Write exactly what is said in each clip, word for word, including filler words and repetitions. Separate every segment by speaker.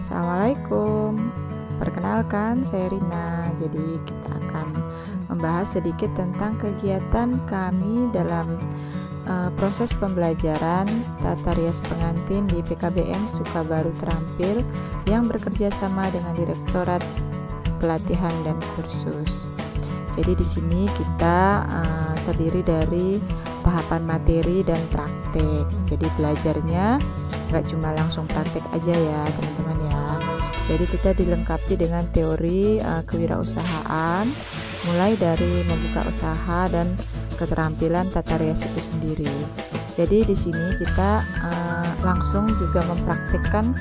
Speaker 1: Assalamualaikum. Perkenalkan, saya Rina. Jadi kita akan membahas sedikit tentang kegiatan kami dalam uh, proses pembelajaran tata rias pengantin di P K B M Sukabaru Terampil yang bekerja sama dengan Direktorat Pelatihan dan Kursus. Jadi di sini kita uh, terdiri dari tahapan materi dan praktek. Jadi belajarnya nggak cuma langsung praktek aja ya teman-teman ya. Jadi kita dilengkapi dengan teori uh, kewirausahaan, mulai dari membuka usaha dan keterampilan tata rias itu sendiri. Jadi di sini kita uh, langsung juga mempraktikkan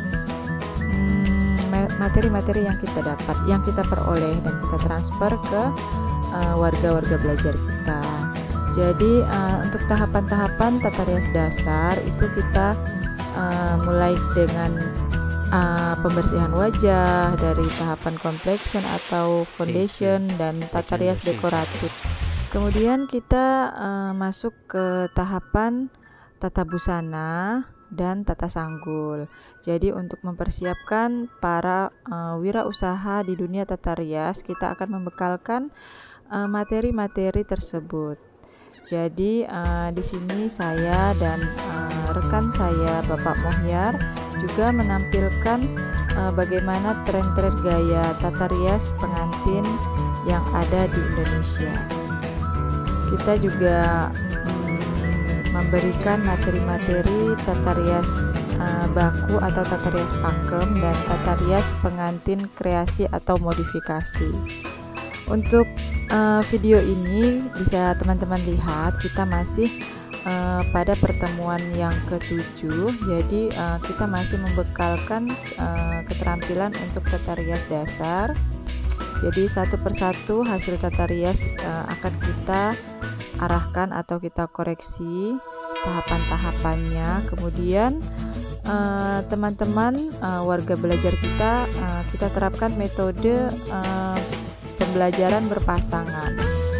Speaker 1: hmm, materi-materi yang kita dapat, yang kita peroleh dan kita transfer ke uh, warga-warga belajar kita. Jadi uh, untuk tahapan-tahapan tata rias dasar itu kita uh, mulai dengan uh, pembersihan wajah dari tahapan complexion atau foundation dan tata rias dekoratif. Kemudian kita uh, masuk ke tahapan tata busana dan tata sanggul. Jadi untuk mempersiapkan para uh, wirausaha di dunia tata rias, kita akan membekalkan uh, materi-materi tersebut. Jadi uh, di sini saya dan uh, rekan saya Bapak Mohyar juga menampilkan uh, bagaimana tren-tren gaya tata rias pengantin yang ada di Indonesia. Kita juga hmm, memberikan materi-materi tata rias uh, baku atau tata rias pakem dan tata rias pengantin kreasi atau modifikasi. Untuk uh, video ini bisa teman-teman lihat kita masih uh, pada pertemuan yang ketujuh. Jadi uh, kita masih membekalkan uh, keterampilan untuk tata rias dasar. Jadi satu persatu hasil tata rias uh, akan kita arahkan atau kita koreksi tahapan-tahapannya. Kemudian uh, teman-teman uh, warga belajar kita uh, kita terapkan metode uh, pembelajaran berpasangan.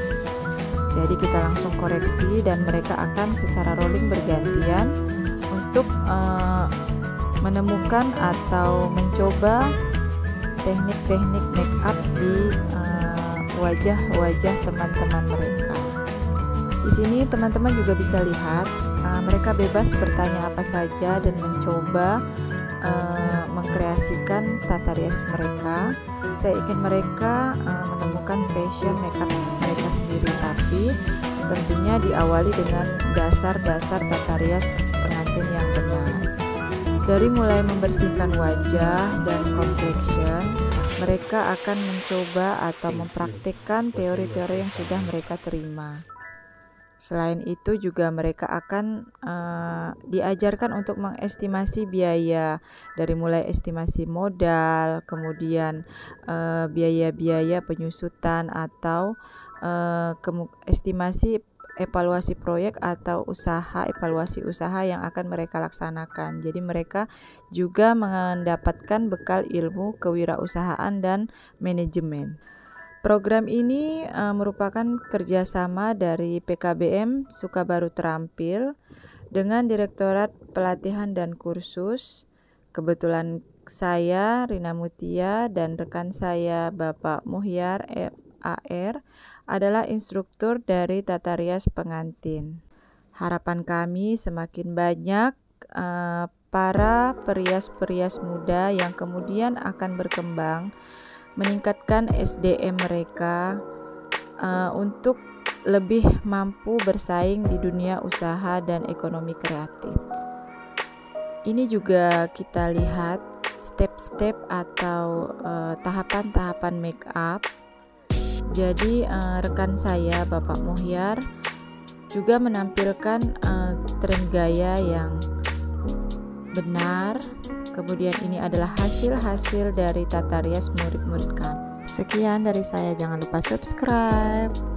Speaker 1: Jadi kita langsung koreksi dan mereka akan secara rolling bergantian untuk uh, menemukan atau mencoba teknik-teknik make up di uh, wajah-wajah teman-teman mereka. Di sini teman-teman juga bisa lihat uh, mereka bebas bertanya apa saja dan mencoba uh, mengkreasikan tata rias mereka. Saya ingin mereka uh, menemukan fashion makeup mereka sendiri, tapi tentunya diawali dengan dasar-dasar tata rias pengantin yang benar. Dari mulai membersihkan wajah dan complexion, mereka akan mencoba atau mempraktikkan teori-teori yang sudah mereka terima. Selain itu juga mereka akan uh, diajarkan untuk mengestimasi biaya, dari mulai estimasi modal, kemudian uh, biaya-biaya penyusutan atau uh, estimasi evaluasi proyek atau usaha, evaluasi usaha yang akan mereka laksanakan. Jadi mereka juga mendapatkan bekal ilmu kewirausahaan dan manajemen. Program ini uh, merupakan kerjasama dari P K B M Sukabaru Terampil dengan Direktorat Pelatihan dan Kursus. Kebetulan saya Rina Mutia dan rekan saya Bapak Mohyar F A R adalah instruktur dari tata rias pengantin. Harapan kami semakin banyak uh, para perias-perias muda yang kemudian akan berkembang, meningkatkan S D M mereka uh, untuk lebih mampu bersaing di dunia usaha dan ekonomi kreatif. Ini juga kita lihat step-step atau uh, tahapan-tahapan make up. Jadi uh, rekan saya Bapak Mohyar juga menampilkan uh, tren gaya yang benar. Kemudian ini adalah hasil-hasil dari tata rias murid-murid kami. Sekian dari saya, jangan lupa subscribe.